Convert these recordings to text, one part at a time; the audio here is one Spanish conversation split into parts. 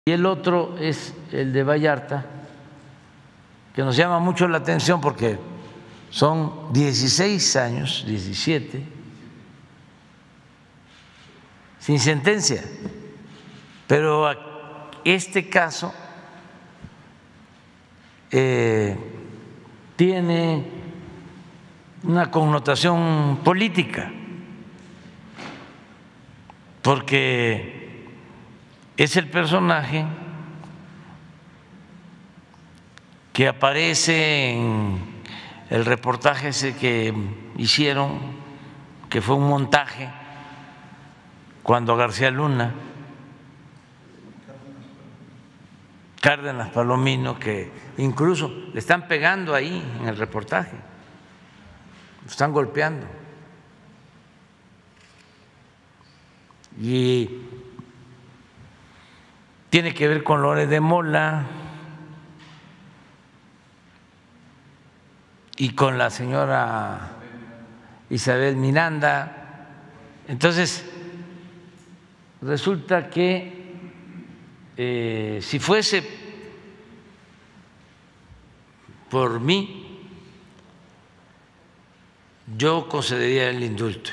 Y el otro es el de Vallarta, que nos llama mucho la atención porque son 16 años, 17, sin sentencia. Pero este caso tiene una connotación política, porque es el personaje que aparece en el reportaje ese que hicieron, que fue un montaje, cuando García Luna, Cárdenas Palomino, que incluso le están pegando ahí en el reportaje, lo están golpeando. Y tiene que ver con Loret de Mola y con la señora Isabel Miranda. Entonces, resulta que si fuese por mí, yo concedería el indulto,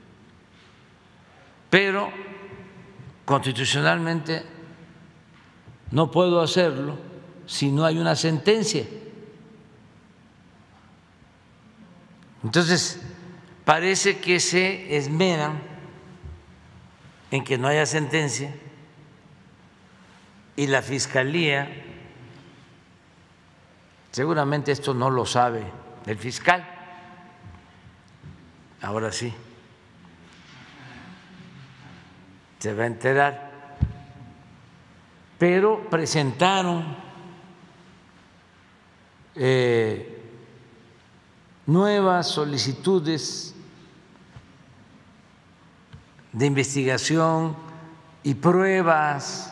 pero constitucionalmente no puedo hacerlo si no hay una sentencia. Entonces, parece que se esmeran en que no haya sentencia y la Fiscalía, seguramente esto no lo sabe el fiscal, ahora sí se va a enterar, pero presentaron nuevas solicitudes de investigación y pruebas